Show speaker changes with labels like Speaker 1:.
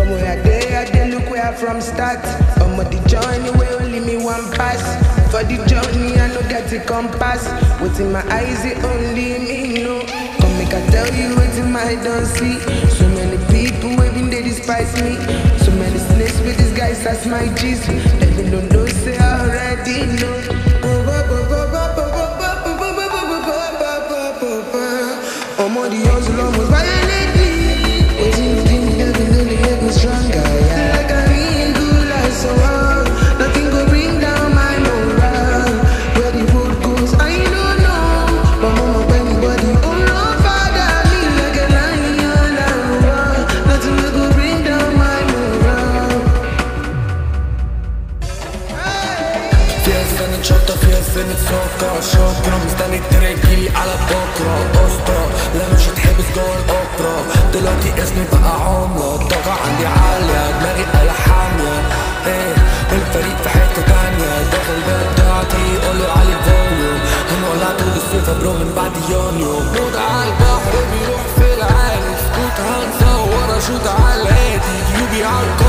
Speaker 1: From where I dey look where I from start. I'm on the journey where only me one pass. For the journey I no get a compass. What's in my eyes it only me know. Come make I tell you what's in my don't see. So many people waving they despise me. So many snakes with these guys that's my G's. They don't know say I already know. I'm on the hustle almost violent me. Waiting to give me never know the head was stronger. Yeah. Like I ain't good like so nothing go bring down my morale. Where the road goes I don't know. But mama when anybody oh no father me like a lion and nothing will go bring down my morale.
Speaker 2: فيها سنة شطة فيها سنة سكر شكرا مستني ترجيلي على بكرة أسطرة لا مش هتحبس جوه الأوبرا دلوقتي اسمي بقى عملة الطاقة عندي عالية دماغي آلة حامية ايه الفريق في حتة تانية داخل البلد بتاعتي قولوا علي فوليوم هنولع طول الصيف برو من بعد يونيو موت على البحر بيروح في العالي سكوت هنصور اشوت على الهادي جيوبي على